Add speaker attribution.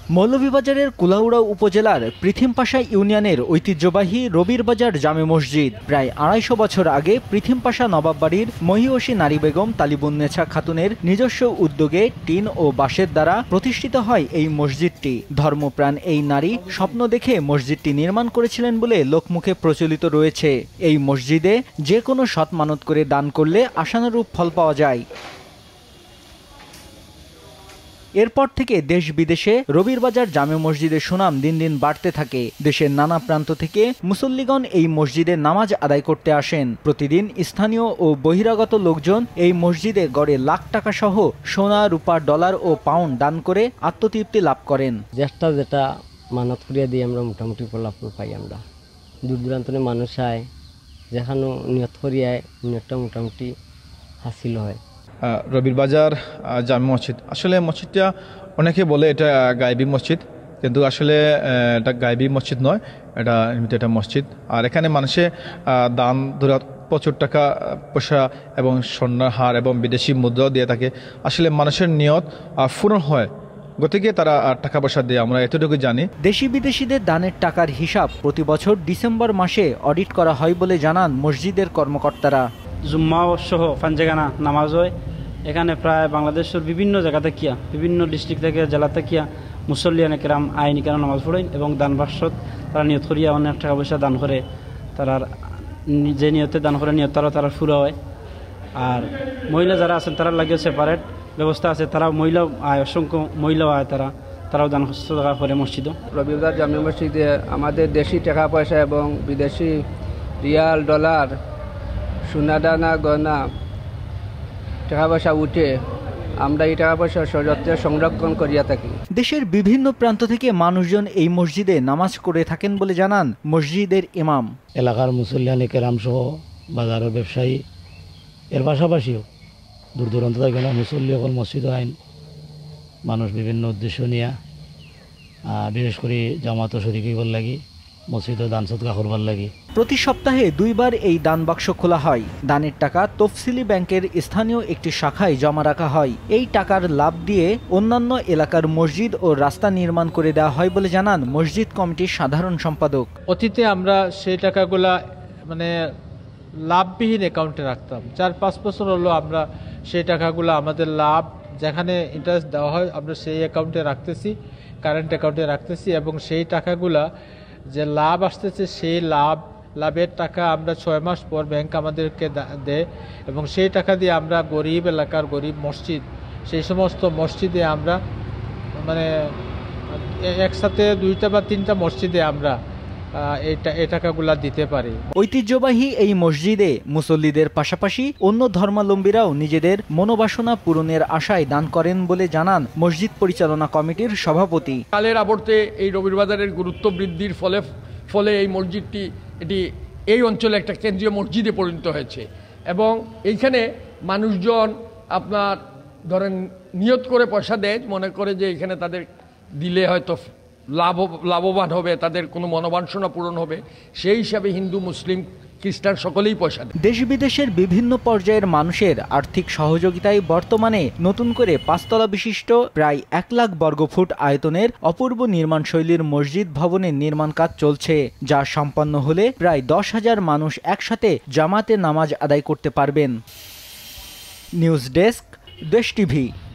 Speaker 1: মৌলভীবাজারের কুলাউড়া উপজেলার পৃথিমপাশা ইউনিয়নের ঐতিহ্যবাহী রবির বাজার জামে মসজিদ প্রায় ২৫০ বছর আগে পৃথিমপাশা নবাব বাড়ির মহিয়সী নারী বেগম তালিবুন্নেছা খাতুনের নিজস্ব উদ্যোগে টিন ও বাঁশের দ্বারা প্রতিষ্ঠিত হয় এই মসজিদটি। ধর্মপ্রাণ এই নারী স্বপ্ন দেখে মসজিদটি নির্মাণ করেছিলেন বলে লোকমুখে প্রচলিত রয়েছে। এই মসজিদে যে কোনো সৎ মানত করে দান করলে আশানুরূপ ফল পাওয়া যায়। এরপর থেকে দেশ বিদেশে রবির বাজার জামে মসজিদের সুনাম দিন দিন বাড়তে থাকে। দেশের নানা প্রান্ত থেকে মুসল্লিগণ এই মসজিদে নামাজ আদায় করতে আসেন। প্রতিদিন স্থানীয় ও বহিরাগত লোকজন এই মসজিদে গড়ে লাখ টাকা সহ সোনা, রূপা, ডলার ও পাউন্ড দান করে আত্মতৃপ্তি লাভ করেন।
Speaker 2: যেটা মানত করিয়া দিয়ে আমরা মোটামুটি ফলাফল পাই। আমরা দূর দূরান্তরে মানুষ আয়, যেখানে নিয়ত করিয়ায় নিয়তটা মোটামুটি হাসিল হয়।
Speaker 3: রবির বাজার জামে মসজিদ, আসলে মসজিদটা অনেকে বলে এটা গায়েবী মসজিদ, কিন্তু আসলে এটা গায়েবী মসজিদ নয়, এটা এমনিতে একটা মসজিদ। আর এখানে মানুষে দান প্রচুর টাকা পয়সা এবং স্বর্ণের হার এবং বিদেশি মুদ্রাও দিয়ে থাকে। আসলে মানুষের নিয়ত পূরণ হয়, গতিকে তারা টাকা পয়সা দিয়ে, আমরা এতটুকু জানি।
Speaker 1: দেশি বিদেশিদের দানের টাকার হিসাব প্রতি বছর ডিসেম্বর মাসে অডিট করা হয় বলে জানান মসজিদের কর্মকর্তারা।
Speaker 4: জুম্মা সহ পাঞ্জেগানা নামাজ হয় এখানে প্রায় বাংলাদেশের বিভিন্ন জায়গা থেকে, বিভিন্ন ডিস্ট্রিক্ট থেকে, জেলা থেকে মুসল্লিয়ানে কেরাম আইনি কেরাম নামাজ পড়েন এবং দান বাক্সত তারা নিয়ত করিয়া অনেক টাকা পয়সা দান করে। তারা যে নিয়তে দান করে নিয়ত তারা ফুরা হয়। আর মহিলা যারা আছেন তারা লাগিয়ে সেপারেট ব্যবস্থা আছে, তারা মহিলা আয়, অসংখ্য মহিলাও আয়, তারাও দান টাকা করে মসজিদও।
Speaker 5: রবির বাজার জামে মসজিদে আমাদের দেশি টাকা পয়সা এবং বিদেশি রিয়াল, ডলার, সোনাদানা, গয়না, টাকা পয়সা উঠে আমরা এই টাকা পয়সা সযত্নে সংরক্ষণ করিয়া থাকি।
Speaker 1: দেশের বিভিন্ন প্রান্ত থেকে মানুষজন এই মসজিদে নামাজ করে থাকেন বলে জানান মসজিদের ইমাম।
Speaker 6: এলাকার মুসল্লিয়ানি কেরাম সহ বাজারের ব্যবসায়ী, এর পাশাপাশিও দূর দূরান্ত থেকে মুসল্লি সকল মসজিদ আইন মানুষ বিভিন্ন উদ্দেশ্য নিয়ে, বিশেষ করে জামাত শরীক হইবার লাগি, মসজিদে দান সদকা করবার লাগি।
Speaker 1: প্রতি সপ্তাহে 2 বার এই দান বাক্স খোলা হয়। দানের টাকা তফসিলি ব্যাংকের স্থানীয় একটি শাখায় জমা রাখা হয়। এই টাকার লাভ দিয়ে অন্যান্য এলাকার মসজিদ ও রাস্তা নির্মাণ করে দেওয়া হয় বলে জানান মসজিদ কমিটির সাধারণ সম্পাদক।
Speaker 7: অতীতে আমরা সেই টাকাগুলা লাভবিহীন অ্যাকাউন্টে রাখতাম। 4-5 বছর হলো আমরা সেই টাকাগুলো আমাদের লাভ যেখানে ইন্টারেস্ট দেওয়া হয় আমরা সেই অ্যাকাউন্টে রাখতেছি, কারেন্ট অ্যাকাউন্টে রাখতেছি, এবং সেই টাকাগুলা যে লাভ আসতেছে সেই লাভের টাকা আমরা 6 মাস পর ব্যাংক আমাদেরকে দেয়, এবং সেই টাকা দিয়ে আমরা গরিব এলাকার গরিব মসজিদ, সেই সমস্ত মসজিদে আমরা একসাথে 2টা বা 3টা মসজিদে আমরা এই টাকাগুলা দিতে পারি।
Speaker 1: ঐতিহ্যবাহী এই মসজিদে মুসল্লিদের পাশাপাশি অন্য ধর্মাবলম্বীরাও নিজেদের মনোবাসনা পূরণের আশায় দান করেন বলে জানান মসজিদ পরিচালনা কমিটির সভাপতি।
Speaker 8: কালের আবর্তে এই রবির বাজারের গুরুত্ব বৃদ্ধির ফলে এই মসজিদটি এই অঞ্চলে একটা কেন্দ্রীয় মসজিদে পরিণত হয়েছে, এবং এইখানে মানুষজন আপনার ধরেন নিয়ত করে পয়সা দেয়, মনে করে যে এখানে তাদের দিলে হয়তো লাভবান হবে, তাদের কোনো মনোবাঞ্ছনা পূরণ হবে, সেই হিসাবে হিন্দু, মুসলিম, খ্রিস্টান সকলেই পয়সা দেয়।
Speaker 1: দেশ বিদেশের বিভিন্ন পর্যায়ের মানুষের আর্থিক সহযোগিতায় বর্তমানে নতুন করে 5 তলা বিশিষ্ট প্রায় 1 লাখ বর্গফুট আয়তনের অপূর্ব নির্মাণ শৈলীর মসজিদ ভবনের নির্মাণ কাজ চলছে, যা সম্পন্ন হলে প্রায় 10,000 মানুষ একসাথে জামাতে নামাজ আদায় করতে পারবেন। News desk, Desh TV.